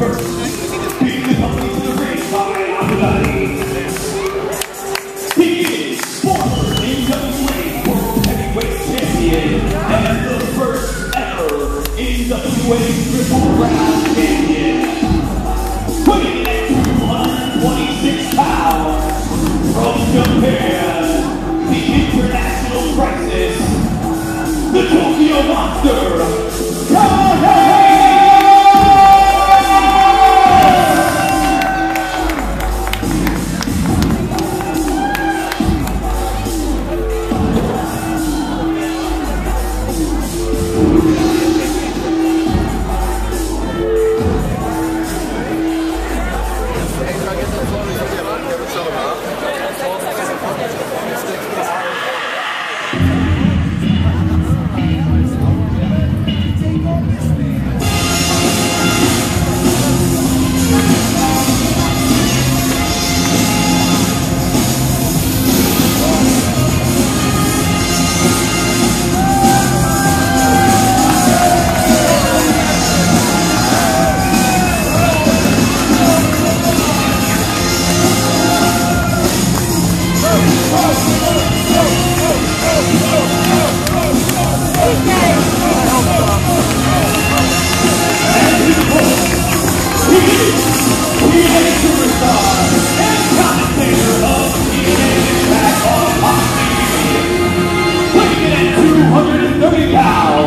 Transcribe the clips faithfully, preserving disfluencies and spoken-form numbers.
Burke, beating the company to the ring by Abudadein. He is former N W A World Heavyweight Champion and the first ever N W A Triple Crown Champion. Weighing in at two hundred twenty-six pounds from Japan, the International Crisis, the Tokyo Monster Kahagas!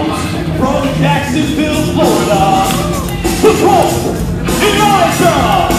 From Jacksonville, Florida, the Burke, Eliza!